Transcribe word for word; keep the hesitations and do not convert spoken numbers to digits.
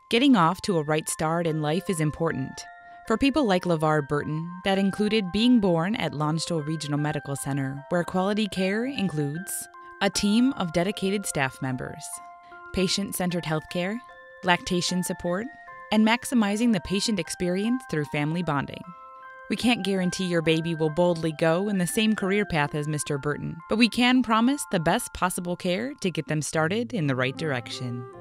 Getting off to a right start in life is important. For people like LeVar Burton, that included being born at Landstuhl Regional Medical Center, where quality care includes a team of dedicated staff members, patient-centered healthcare, lactation support, and maximizing the patient experience through family bonding. We can't guarantee your baby will boldly go in the same career path as Mister Burton, but we can promise the best possible care to get them started in the right direction.